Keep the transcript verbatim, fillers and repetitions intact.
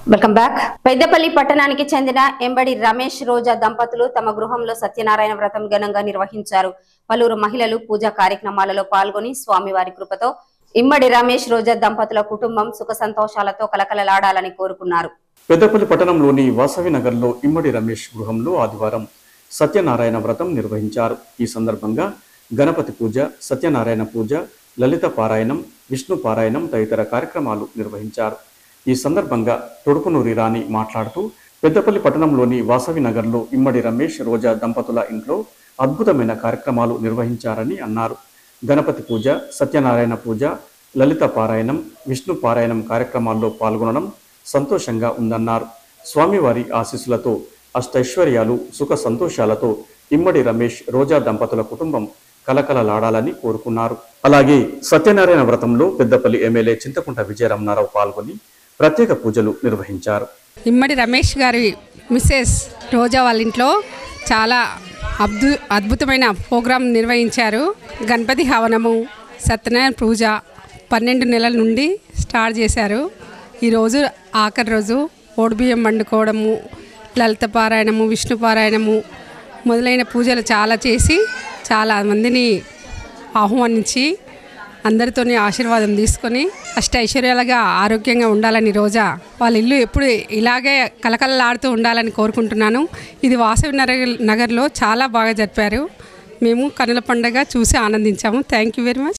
Welcome back. Peddapalli పట్టణానికి చెందిన ఎంబడి రమేష్ రోజా దంపతులు తమ గృహంలో సత్యనారాయణ వ్రతం ఘనంగా నిర్వహించారు. పలువురు మహిళలు పూజా కార్యక్రమాలలో పాల్గొని స్వామివారి కృపతో ఇమ్మడి రమేష్ రోజా దంపతుల కుటుంబం సుఖ సంతోషాలతో కలకలలాడాలని కోరుకున్నారు. పెద్దపల్లి పట్టణంలోని వాసవి నగర్ లో ఇమ్మడి రమేష్ గృహంలో ఆదివారం సత్యనారాయణ వ్రతం నిర్వహించారు. ఈ సందర్భంగా గణపతి పూజ, సత్యనారాయణ పూజ, లలిత పారాయణం, విష్ణు పారాయణం తదితర కార్యక్రమాలు నిర్వహించారు. ఈ సందర్భంగా తొడుకునూరి రాణి మాట్లాడుతూ పెద్దపల్లి పట్టణంలోని వాసవి నగర్లో ఇమ్మడి రమేష్ రోజా దంపతుల ఇంట్లో అద్భుతమైన కార్యక్రమాలు నిర్వహించారని అన్నారు. గణపతి పూజ, సత్యనారాయణ పూజ, లలిత పారాయణం, విష్ణు పారాయణం కార్యక్రమాల్లో పాల్గొనడం సంతోషంగా ఉందన్నారు. స్వామివారి ఆశీస్సులతో అష్టైశ్వర్యాలు, సుఖ సంతోషాలతో ఇమ్మడి రమేష్ రోజా దంపతుల కుటుంబం కలకలలాడాలని కోరుకున్నారు. అలాగే సత్యనారాయణ వ్రతంలో పెద్దపల్లి ఎమ్మెల్యే చింతకుంట విజయరమణారావు పాల్గొని ప్రత్యేక పూజలు నిర్వహించారు. ఇమ్మడి రమేష్ గారి మిస్సెస్ రోజా వాళ్ళ ఇంట్లో చాలా అద్భు అద్భుతమైన ప్రోగ్రాం నిర్వహించారు. గణపతి హవనము, సత్యనారాయణ పూజ పన్నెండు నెలల నుండి స్టార్ట్ చేశారు. ఈరోజు ఆఖరి రోజు ఓడిబియ్యం వండుకోవడము, లలిత పారాయణము, విష్ణు పారాయణము మొదలైన పూజలు చాలా చేసి చాలా మందిని ఆహ్వానించి అందరితోని ఆశీర్వాదం తీసుకొని అష్టైశ్వర్యాలుగా ఆరోగ్యంగా ఉండాలని రోజా వాళ్ళ ఇల్లు ఎప్పుడు ఇలాగే కలకలలాడుతూ ఉండాలని కోరుకుంటున్నాను. ఇది వాసవి నగర్ నగర్లో చాలా బాగా జరిపారు. మేము కనుల పండుగ చూసి ఆనందించాము. Thank you very much.